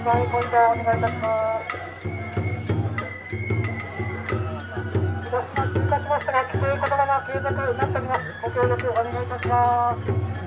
前ポイントお願いいたします。通過しましたが、規制言葉が継続になっております。ご協力お願いいたします。